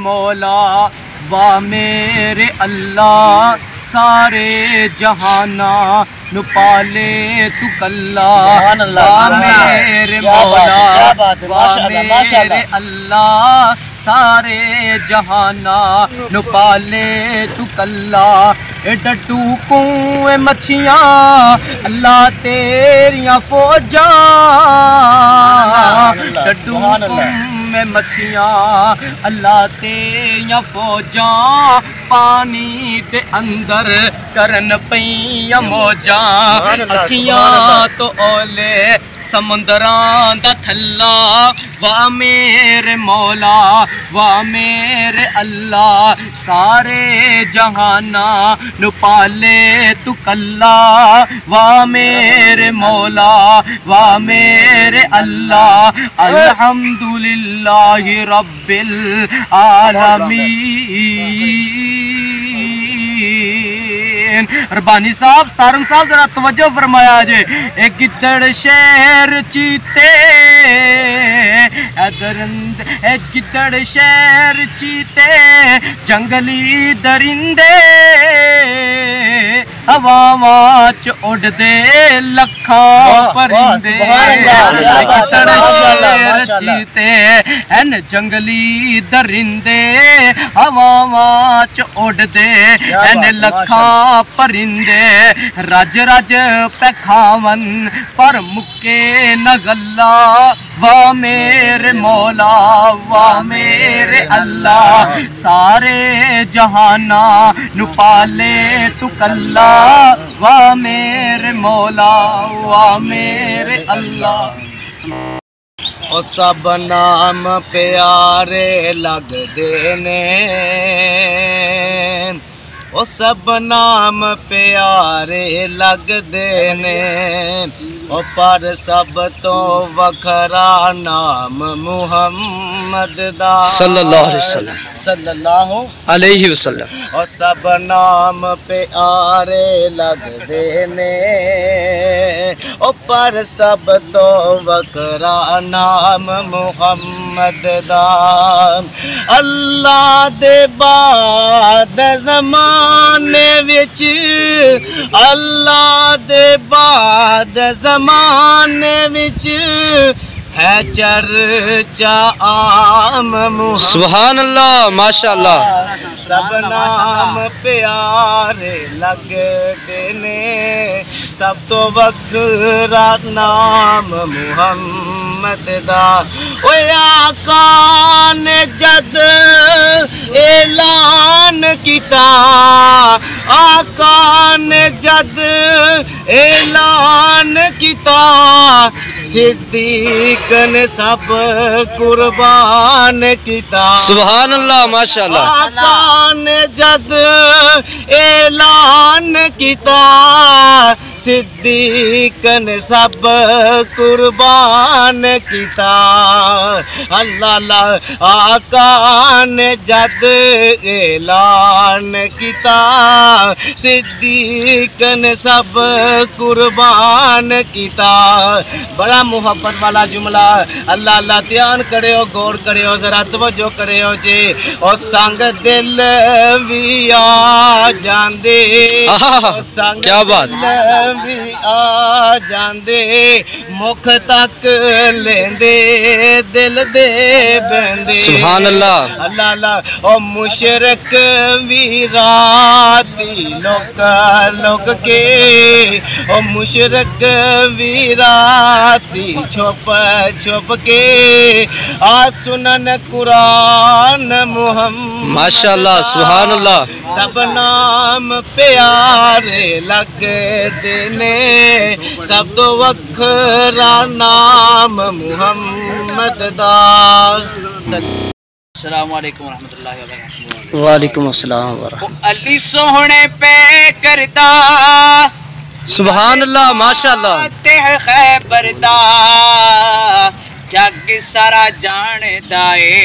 मौला वाह मेरे अल्लाह सारे जहाना नु पाले तू कल्ला। वाह मेरे मौला वाह मेरे अल्लाह सारे जहाना नु पाले तू कल्ला। डड्डू कुएं मच्छियाँ अल्लाह तेरियां फौजा। डड्डू में मच्छियाँ अल्लाह तेरियां फौजा। पानी दे अंदर करन पईयां मौजा। अखियां तो ओले समुंदरां दा थल्ला। वाह मेरे मौला वाह मेरे अल्लाह सारे जहाना नु पाले तू कल्ला। वाह मेरे मौला वाह मेरे अल्लाह अल्हम्दुलिल्लाहि रब्बिल आलमीन। रबानी साहब सारम साहब जरा तवज्जो फरमाया जे। एक गिद्दड़ शेर चीते एक गिद्दड़ शेर चीते जंगली दरिंदे हवावां च उड़दे लखां परिंदे। गिद्दड़ शेर चीते एन जंगली दरिंदे हवावां च उड़दे एन लखां परिंदे। रज रज पे खावन पर मुक्के न गल्ला। वाह मेरे मौला वाह मेरे अल्लाह सारे जहाना नु पाले तू कल्ला। वाह मेरे मौला वाह मेरे अल्लाह। ओ सब नाम प्यारे लगदे ने ओ सब नाम प्यारे लगदे ने। ओ पर सब तो वखरा नाम मुहम्मद दा सल्लल्लाहु अलैहि वसल्लम। ओ सब नाम प्यारे लगदे ने ओ पर सब तो वखरा नाम मुहम्मद दा। अल्लाह दे बाद ज़माने विच अल्लाह दे बाद ज़माने विच है चर्चा आम मुहम्मद। सुभान अल्लाह माशाअल्लाह। सब नाम प्यारे लगदे ने सब तो वखरा नाम मुहम्मद दा। ओ आका ने जद ऐलान किता आका ने जद ऐलान किता सिद्दीक ने सब कुर्बान किता। सुभान अल्लाह माशाअल्लाह। आका ने जद ऐलान किता सिद्दीक ने सब कुर्बान किता। अल्लाह आका ने जद ऐलान किता सिद्दीक ने सब कुर्बान किता। बड़ा मुहब्बत वाला जुमला। अल्लाह अल्लाह ध्यान करियो गौर करियो जरा तवज्जो करियो जी। और संग दिल भी आ जांदे संग क्या बात भी आ जांदे मुख तक लेंदे दिल दे बंदे। सुभान अल्लाह अल्लाह अल्लाह। ओ मुशरिक भी राती लोक लोक के ओ मुशरिक भी राती छुप छुप के आ सुनन कुरान मुहम्मद। माशाअल्लाह सुभान अल्लाह। सब नाम प्यारे लगदे ने सब तो वखरा नाम मुहम्मद दा। अस्सलाम वालेकुम रहमतुल्लाहि व बरकातहू। वालेकुम अस्सलाम व रहमतुल्लाह। अली सोहने पे करदा सुभान अल्लाह माशाअल्लाह। खैबर दा जग सारा जानदा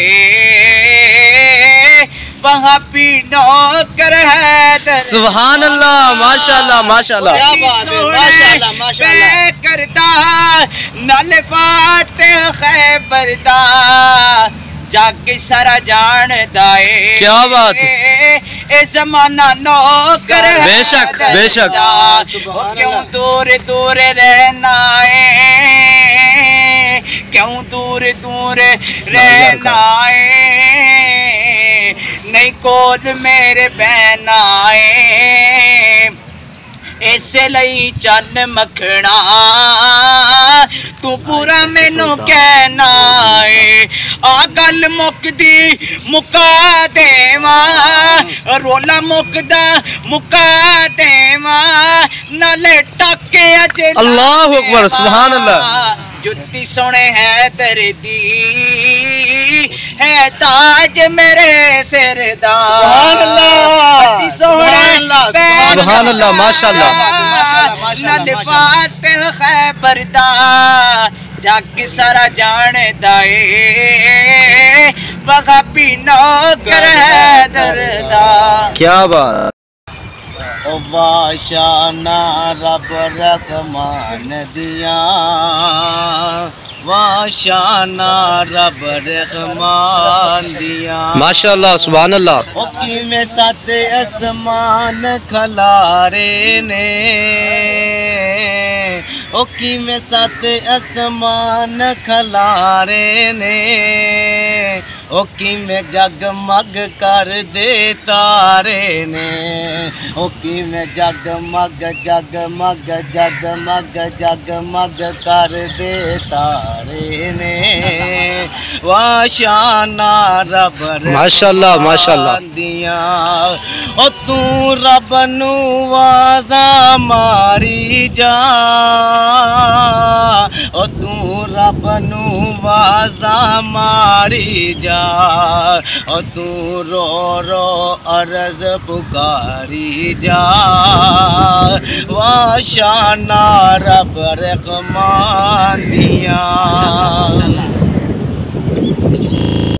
वहाँ पीनो कर है। सुभान अल्लाह माशाअल्लाह माशाअल्लाह। क्या बात है माशाअल्लाह माशाअल्लाह। करदा नल फातिह खैबर दा जाके सारा जानदा है। क्या बात है, ए जमाना नौकर है। बेशक बेशक। क्यों दूर दूर रहना है, क्यों दूर दूर रहना है, नहीं कोद मेरे बहना है, इसे लई चन मखना तू पूरा मैनू कहना है। आ गल मुकदी मुका देवा, रोला मुकदा मुका देवा, नाले टाके अजे अल्लाहु अकबर सुभान अल्लाह। जुत्ती सोने है दर्दी है ताज मेरे सिर दा। सुभान अल्लाह माशाअल्लाह। खैबर दा जाके सारा जानदा है, वहाबी नौकर है दरदा। क्या बात। ओ वाशाना रब रहमान दिया, वाशाना रब रहमान दिया। माशाअल्लाह सुभान अल्लाह। ओ किवें सत आसमान खलारे ने, ओ किवें सत आसमान खलारे ने, ओ किवें जगमग कर दे तारे ने, ओ किवें जगमग जगमग जगमग जगमग कर दे तारे ने, वाशाना रब माशाअल्लाह माशाअल्लाह दिया। ओ तू रब नू वाजा मारी जा, ओ तू रब नू वाजा मारी जा, ओ तू रो रो अर्ज पुकारी जा, वाशाना रब रहमान दिया।